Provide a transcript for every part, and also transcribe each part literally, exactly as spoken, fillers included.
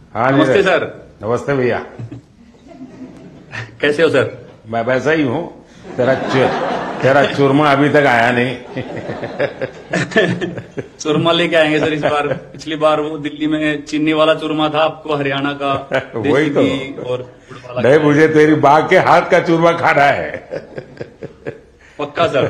हाँ नमस्ते नीरज। सर। नमस्ते भैया। कैसे हो सर? मैं वैसा ही हूँ। तेरा चु- तेरा चूरमा अभी तक आया नहीं। चूरमा लेके आएंगे सर इस बार। पिछली बार वो दिल्ली में चीनी वाला चूरमा था, आपको हरियाणा का वही देसी तो। घी और गुड़ वाला नहीं, खिलाएंगे। मुझे तेरी बाग के हाथ का चूरमा खाना है। पक्का सर।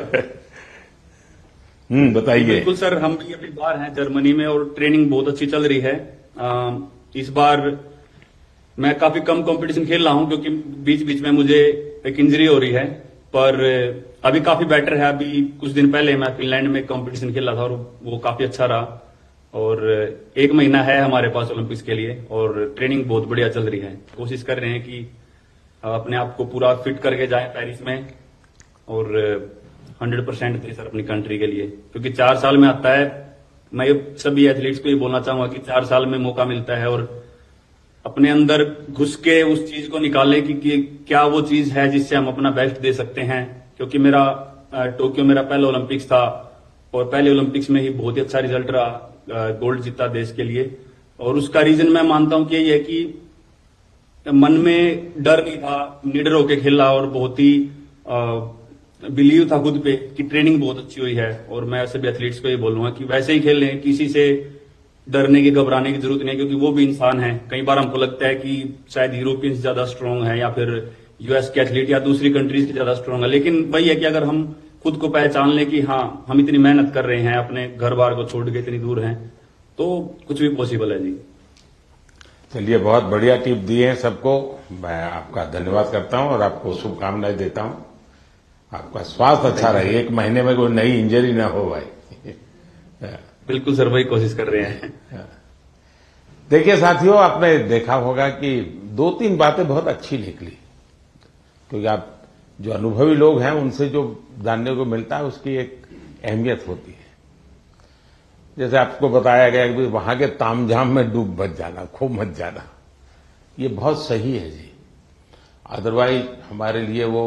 हम्म बताइए। बिल्कुल सर, हम भी अभी बाहर हैं जर्मनी में और ट्रेनिंग बहुत अच्छी चल रही है। आ, इस बार मैं काफी कम कंपटीशन खेल रहा हूं क्योंकि बीच बीच में मुझे एक इंजरी हो रही है, पर अभी काफी बेटर है। अभी कुछ दिन पहले मैं फिनलैंड में कंपटीशन खेला था और वो काफी अच्छा रहा। और एक महीना है हमारे पास ओलंपिक्स के लिए और ट्रेनिंग बहुत बढ़िया चल रही है। कोशिश कर रहे हैं कि अपने आप को पूरा फिट करके जाएं पेरिस में और हंड्रेड परसेंट दे सर अपनी कंट्री के लिए, क्योंकि चार साल में आता है। मैं ये सभी एथलीट्स को ये बोलना चाहूंगा कि चार साल में मौका मिलता है और अपने अंदर घुस के उस चीज को निकालें कि, कि क्या वो चीज है जिससे हम अपना बेस्ट दे सकते हैं। क्योंकि मेरा टोक्यो मेरा पहला ओलंपिक्स था और पहले ओलंपिक्स में ही बहुत ही अच्छा रिजल्ट रहा, गोल्ड जीता देश के लिए। और उसका रीजन मैं मानता हूं कि यही है कि मन में डर नहीं था, निडर होकर खेला और बहुत ही बिलीव था खुद पे कि ट्रेनिंग बहुत अच्छी हुई है। और मैं सभी एथलीट्स को ये बोलूंगा कि वैसे ही खेल लें, किसी से डरने की घबराने की जरूरत नहीं है, क्योंकि वो भी इंसान है। कई बार हमको लगता है कि शायद यूरोपियंस ज्यादा स्ट्रांग है या फिर यूएस के एथलीट या दूसरी कंट्रीज के ज्यादा स्ट्रांग है, लेकिन वही है कि अगर हम खुद को पहचान लें कि हाँ हम इतनी मेहनत कर रहे हैं, अपने घर बार को छोड़ के इतनी दूर हैं, तो कुछ भी पॉसिबल है जी। चलिए, बहुत बढ़िया टिप दी है सबको। मैं आपका धन्यवाद करता हूँ और आपको शुभकामनाएं देता हूँ। आपका स्वास्थ्य अच्छा रहे, एक महीने में कोई नई इंजरी ना हो भाई। बिल्कुल सर, वही कोशिश कर रहे हैं। देखिए साथियों, आपने देखा होगा कि दो तीन बातें बहुत अच्छी निकली, क्योंकि आप जो अनुभवी लोग हैं उनसे जो जानने को मिलता है उसकी एक अहमियत होती है। जैसे आपको बताया गया कि वहां के तामझाम में डूब मत जाना, खूब मत जाना, ये बहुत सही है जी। अदरवाइज हमारे लिए वो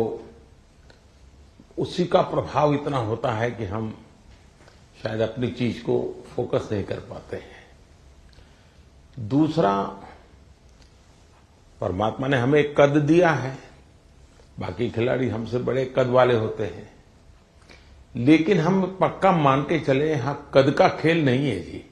उसी का प्रभाव इतना होता है कि हम शायद अपनी चीज को फोकस नहीं कर पाते हैं। दूसरा, परमात्मा ने हमें एक कद दिया है, बाकी खिलाड़ी हमसे बड़े कद वाले होते हैं, लेकिन हम पक्का मान के चले यहां कद का खेल नहीं है जी।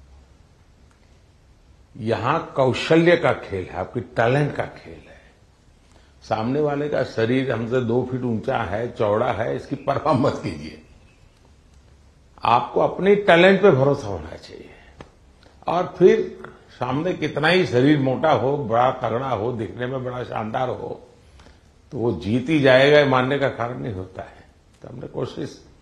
यहां कौशल्य का खेल है, आपकी टैलेंट का खेल है। सामने वाले का शरीर हमसे दो फीट ऊंचा है, चौड़ा है, इसकी परवाह मत कीजिए। आपको अपने टैलेंट पे भरोसा होना चाहिए। और फिर सामने कितना ही शरीर मोटा हो, बड़ा तगड़ा हो, दिखने में बड़ा शानदार हो, तो वो जीत ही जाएगा, मानने का कारण नहीं होता है। तो हमने कोशिश